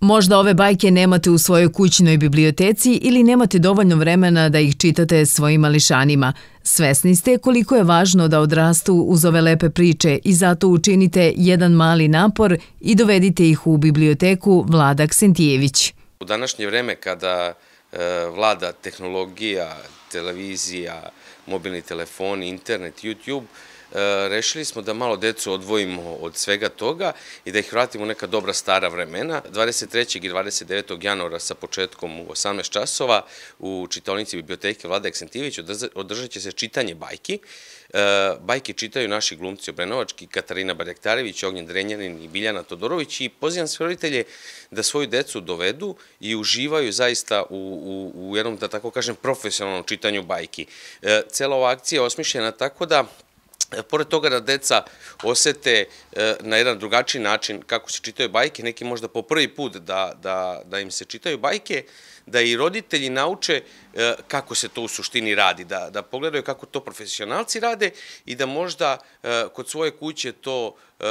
Možda ove bajke nemate u svojoj kućnoj biblioteci ili nemate dovoljno vremena da ih čitate svojim mališanima. Svesni ste koliko je važno da odrastu uz ove lepe priče i zato učinite jedan mali napor i dovedite ih u biblioteku Vlada Aksentijević. U današnje vreme kada vlada tehnologija, televizija, mobilni telefoni, internet, YouTube, rešili smo da malo decu odvojimo od svega toga i da ih vratimo u neka dobra stara vremena. 23. i 29. januara sa početkom u 18 časova u čitaonici biblioteke Vlade Aksentijević održat će se čitanje bajki. Bajke čitaju naši glumci obrenovački, Katarina Barjaktarević, Ognjen Drenjanin i Biljana Todorović, i pozivam sve roditelje da svoju decu dovedu i uživaju zaista u jednom, da tako kažem, profesionalnom čitanju bajki. Cela ova akcija je osmišljena tako da, pored toga da deca osete na jedan drugačiji način kako se čitaju bajke, neki možda po prvi put da im se čitaju bajke, da i roditelji nauče kako se to u suštini radi, da pogledaju kako to profesionalci rade i da možda kod svoje kuće to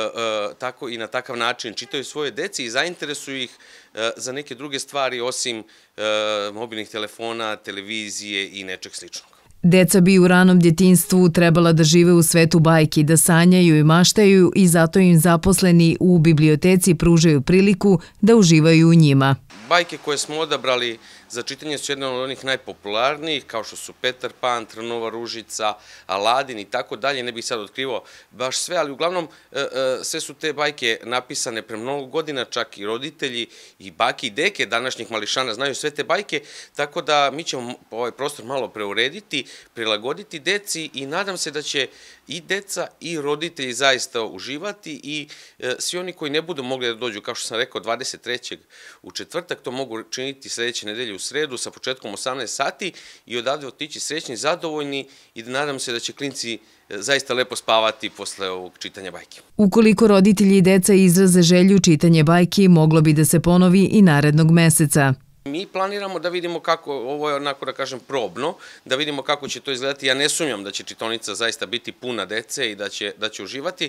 tako i na takav način čitaju svoje deci i zainteresuju ih za neke druge stvari osim mobilnih telefona, televizije i nečeg sličnog. Deca bi u ranom djetinjstvu trebala da žive u svetu bajki, da sanjaju i maštaju i zato im zaposleni u biblioteci pružaju priliku da uživaju u njima. Bajke koje smo odabrali za čitanje su jedne od onih najpopularnijih, kao što su Petar Pan, Trnova ružica, Aladin i tako dalje. Ne bih sad otkrivao baš sve, ali uglavnom sve su te bajke napisane pre mnogo godina, čak i roditelji i bake i deke današnjih mališana znaju sve te bajke, tako da mi ćemo ovaj prostor malo preurediti, prilagoditi deci i nadam se da će i deca i roditelji zaista uživati i svi oni koji ne budu mogli da dođu, kao što sam rekao, 23. u četvrtak, to mogu činiti sledeće nedelje u sredu sa početkom 18 sati i odavde otići srećni, zadovoljni i nadam se da će klinci zaista lepo spavati posle ovog čitanja bajke. Ukoliko roditelji i deca izraze želju čitanje bajki, moglo bi da se ponovi i narednog meseca. Mi planiramo da vidimo kako, ovo je onako da kažem probno, da vidimo kako će to izgledati. Ja ne sumnjam da će čitaonica zaista biti puna dece i da će uživati.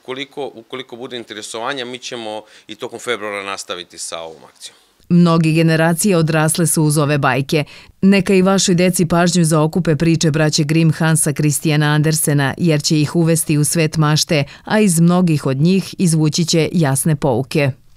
Ukoliko bude interesovanja, mi ćemo i tokom februara nastaviti sa ovom akcijom. Mnogi generacije odrasle su uz ove bajke. Neka i vašoj deci pažnju zaokupe priče braće Grimm Hansa Christiana Andersena, jer će ih uvesti u svet mašte, a iz mnogih od njih izvući će jasne pouke.